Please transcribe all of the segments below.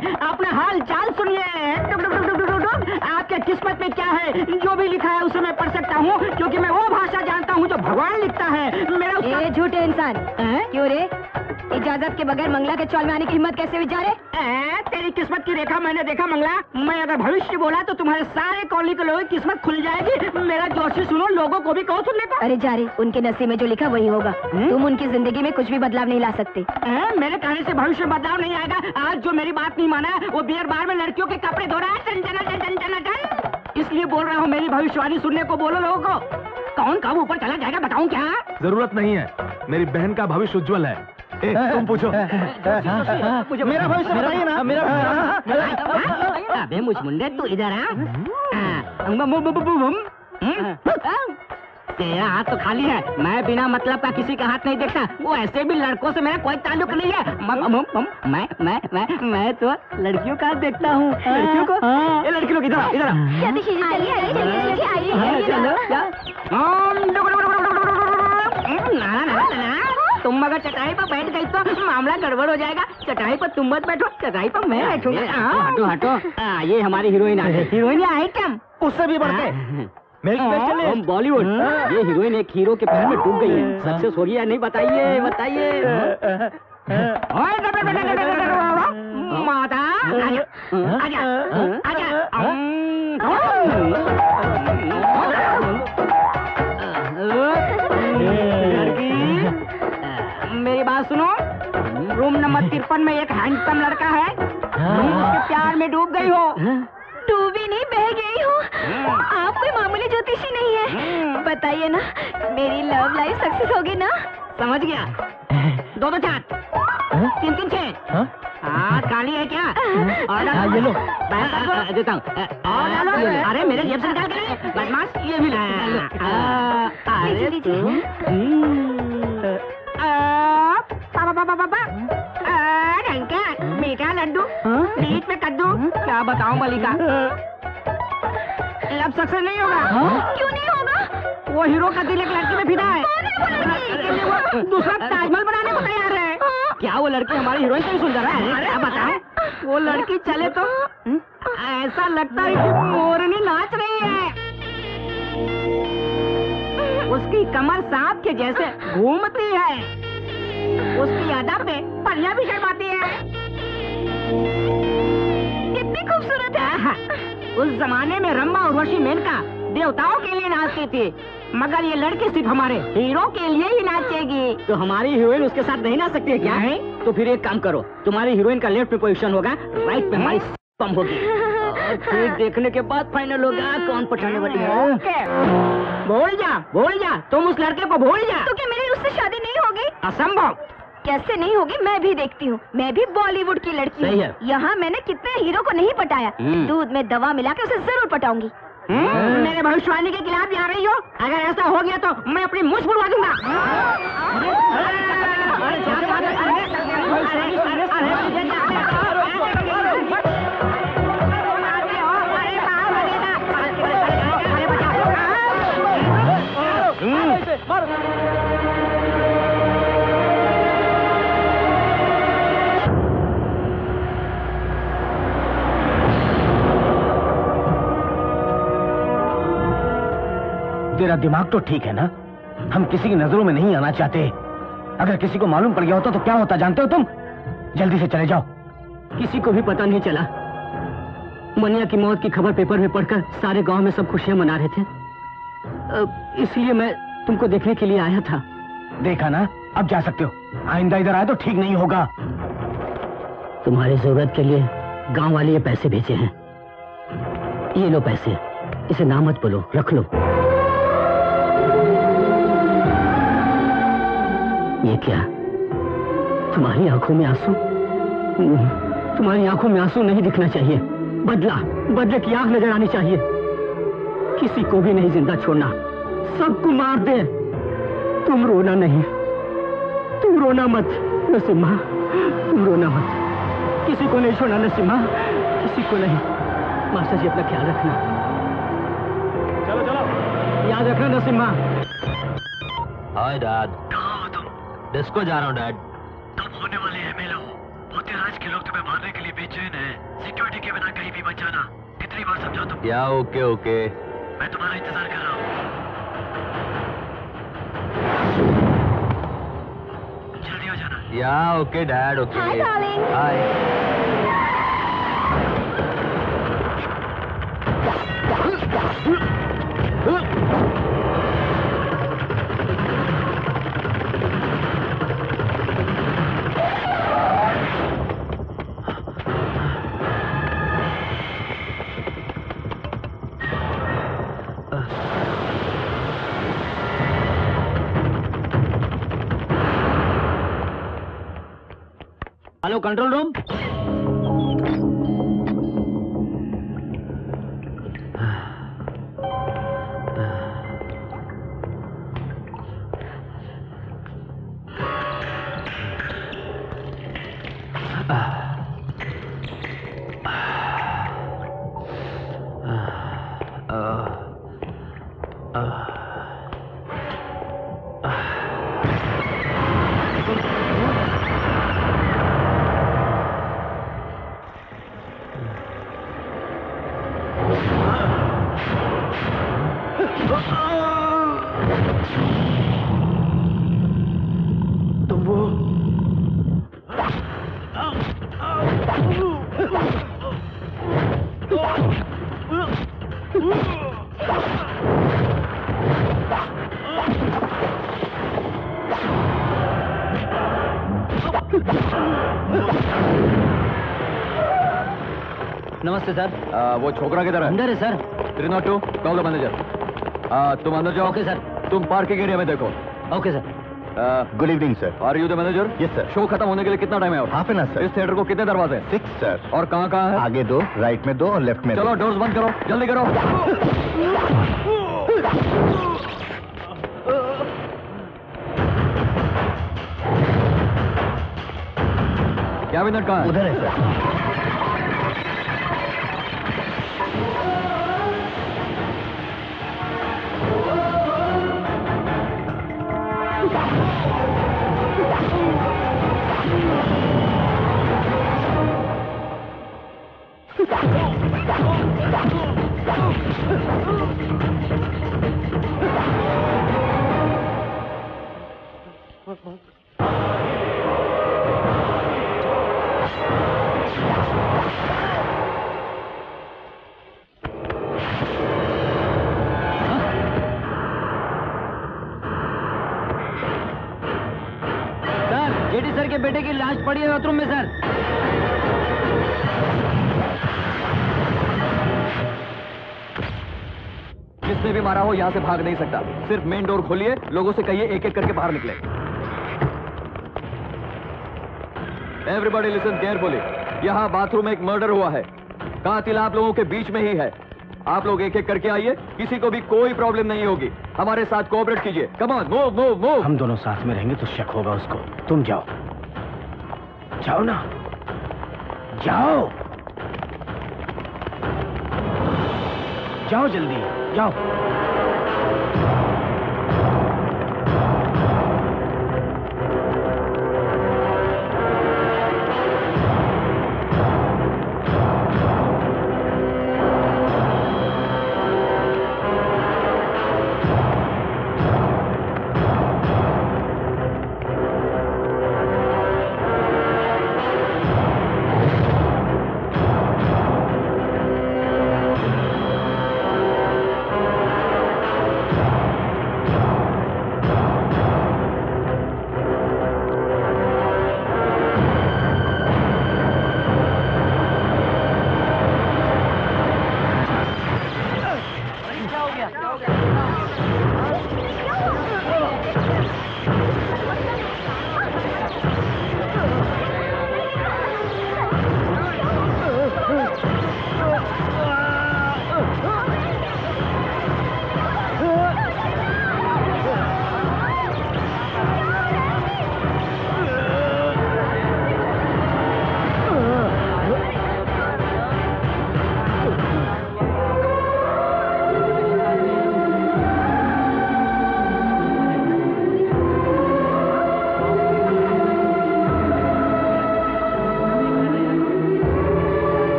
अपना हाल चाल सुनिए। आपके किस्मत में क्या है, जो भी लिखा है उसे मैं पढ़ सकता हूँ, क्योंकि मैं वो भाषा जानता हूँ जो भगवान लिखता है। मेरा ये झूठे इंसान, क्यों रे? इजाजत के बगैर मंगला के चौल में आने की हिम्मत कैसे हुई जा रे? तेरी किस्मत की रेखा मैंने देखा मंगला। मैं अगर भविष्य बोला तो तुम्हारे सारे कॉलोनी के लोगों की किस्मत खुल जाएगी। मेरा जोशी सुनो, लोगों को भी कहो सुनने को। अरे जा रे, उनके नसीब में जो लिखा वही होगा। तुम उनकी जिंदगी में कुछ भी बदलाव नहीं ला सकते। मेरे कहने से भविष्य में बदलाव नहीं आएगा। आज जो मेरी बात नहीं माना, वो बियर बार में लड़कियों के कपड़े धो रहा है। इसलिए बोल रहा हूँ, मेरी भविष्यवाणी सुनने को बोलो लोगों को। कौन कब ऊपर चला जाएगा बताऊं क्या? जरूरत नहीं है, मेरी बहन का भविष्य उज्जवल है। तुम पूछो। मेरा भविष्य बताइए ना। अबे मुझ मुंडे, तू इधर तेरा हाथ तो खाली है। मैं बिना मतलब का किसी का हाथ नहीं देखता। वो ऐसे भी लड़कों से मेरा कोई ताल्लुक नहीं है। मैं तो लड़कियों का देखता हूँ। लड़कियों को? ये लड़की लोग इधर तुम अगर चटाई पर बैठ गई तो मामला गड़बड़ हो जाएगा। चटाई पर तुम मत बैठो, चटाई पर मैं बैठूंगा। हटो हटो। ये हमारी हीरोइन आ गई। हीरोइन आइटम उससे भी बढ़ के हम बॉलीवुड। ये हीरोइन एक हीरो के पैर में डूब गई है। सक्सेस हो गई या नहीं बताइए बताइए। माता आजा आजा। मेरी बात सुनो। रूम नंबर 53 में एक हैंडसम लड़का है। उसके प्यार में डूब गई हो। डूबी नहीं, बह गई हूँ। आप कोई मामूली ज्योतिषी नहीं है। बताइए ना, मेरी लव लाइफ सक्सेस होगी ना? समझ गया। 2-2 4 3-3 6। हाँ खाली है क्या? और ये लो देता हूँ। अरे मेरे जेब से निकाल के बदमाश, ये भी लो। मीठा लड्डू, बीच में कद्दू। क्या बताऊं मलिका, लव सक्सेस नहीं होगा। क्यों नहीं होगा? वो हीरो का दिल एक लड़की में फिदा है। वो दूसरा ताजमहल बनाने को तैयार है। क्या वो लड़की हमारी हीरोइन से भी सुंदर है? क्या बताएं? वो लड़की चले तो ऐसा लगता है कि मोरनी नाच रही है। उसकी कमर सांप के जैसे घूमती है। उसकी अदा पे परियां भी शर्माती है। कितनी खूबसूरत है। उस जमाने में रम्मा उर्वशी मेनका देवताओं के लिए नाचती थी, मगर ये लड़की सिर्फ हमारे हीरो के लिए ही नाचेगी। तो हमारी हीरोइन उसके साथ नहीं नाच सकती है क्या? है? तो फिर एक काम करो, तुम्हारी हीरोइन का लेफ्ट में पोजीशन होगा, राइट पे हमारी कम होगी। और फिर देखने के बाद फाइनल होगा कौन पठाने वाली है। भूल जा, तुम उस लड़के को भूल जा। तो क्या मेरी उससे शादी नहीं होगी? असंभव। कैसे नहीं होगी? मैं भी देखती हूँ, मैं भी बॉलीवुड की लड़की हूँ। यहाँ मैंने कितने हीरो को नहीं पटाया। दूध में दवा मिला के उसे जरूर पटाऊंगी। मेरे भविष्यवाणी के खिलाफ जा रही हो? अगर ऐसा हो गया तो मैं अपनी मुझ बुलवा दूंगा। तेरा दिमाग तो ठीक है ना? हम किसी की नजरों में नहीं आना चाहते। अगर किसी को मालूम पड़ गया होता तो क्या होता जानते हो तुम? जल्दी से चले जाओ। किसी को भी पता नहीं चला। मनिया की मौत की खबर पेपर में पढ़कर सारे गांव में सब खुशियां मना रहे थे। इसलिए मैं तुमको देखने के लिए आया था। देखा ना, अब जा सकते हो। आइंदा इधर आए तो ठीक नहीं होगा। तुम्हारी जरूरत के लिए गांव वाले ये पैसे भेजे हैं। ये लो पैसे, इसे ना मत बोलो, रख लो। ये क्या? तुम्हारी आंखों में आंसू? तुम्हारी आंखों में आंसू नहीं दिखना चाहिए। बदले की आंख नजर आनी चाहिए। किसी को भी नहीं जिंदा छोड़ना, सबको मार दे। तुम रोना नहीं, तुम रोना मत नसीमा, तुम रोना मत। किसी को नहीं छोड़ना नसीमा, किसी को नहीं। मास्टर जी अपना ख्याल रखना। चलो याद रखना नसीमा। Hi dad. कहाँ हो तुम? डिस्को जा रहा हूँ डैड। कब होने वाले हैं मेलो? होते आए आज के लोग तुम्हें मारने के लिए बेचैन हैं। सिक्योरिटी के बिना कहीं भी मत जाना। कितनी बार समझा तुम? या ओके ओके, मैं तुम्हारा इंतजार कर रहा हूँ। जल्दी हो जाना। या okay dad, okay. Hi, darling. Hi. Hello control room. नमस्ते सर। वो छोकरा किधर है? अंदर है सर। 302, call the manager. तुम अंदर जाओ। Okay sir. तुम पार्किंग एरिया में देखो। Okay sir. Good evening sir. Are you the manager? Yes sir. Show खत्म होने के लिए कितना टाइम है और? Half an hour sir. इस थिएटर को कितने दरवाजे हैं? 6 सर। और कहाँ कहाँ है? आगे 2, राइट में 2 और लेफ्ट में 2। चलो डोर्स बंद करो, जल्दी करो। कैबिनेट कहाँ है? उधर है सर। जेडी सर के बेटे की लाश पड़ी है बाथरूम में सर। जिसने भी मारा हो यहाँ से भाग नहीं सकता। सिर्फ मेन डोर खोलिए, लोगों से कहिए एक एक करके बाहर निकले। Everybody listen carefully. यहाँ बाथरूम में एक मर्डर हुआ है। कातिल आप लोगों के बीच में ही है। आप लोग एक एक करके आइए, किसी को भी कोई प्रॉब्लम नहीं होगी। हमारे साथ कोऑपरेट कीजिए। Come on, move move move. हम दोनों साथ में रहेंगे तो शक होगा उसको। तुम जाओ, जाओ ना, जाओ जाओ, जल्दी जाओ।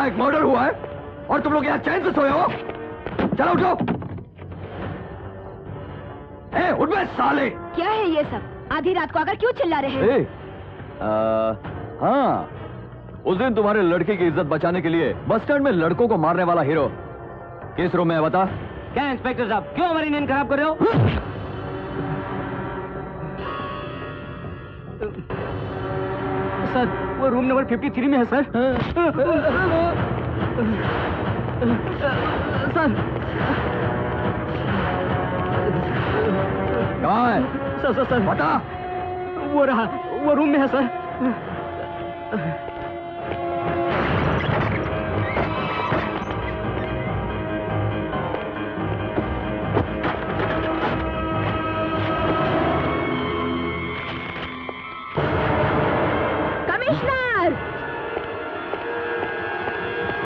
यहाँ एक मर्डर हुआ है और तुम लोग यहाँ चैन से सोए हो? चलो उठो। उठ बे साले। क्या है ये सब? आधी रात को आकर क्यों चिल्ला रहे हैं? हाँ, उस दिन तुम्हारे लड़की की इज्जत बचाने के लिए बस स्टैंड में लड़कों को मारने वाला हीरो किस रूम में है बता? क्या इंस्पेक्टर साहब, क्यों हमारी नींद खराब कर रहे हो? सर, वो रूम नंबर 53 में है सर। सर, कहाँ है? सर बता। वो रहा, वो रूम में है सर।